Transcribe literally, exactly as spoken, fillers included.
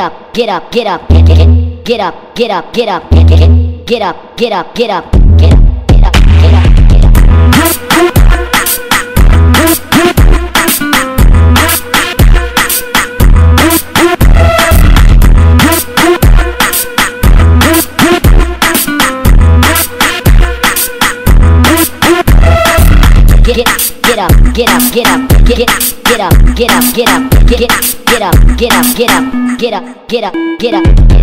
up, get up, get up, get get get up, get up, get up, get get get up, get up, get up, get up, get up, get up, get up. Get get up, get up, get up, get get get up, get up, get up, get get get up, get up, get up, get up, get up, get up.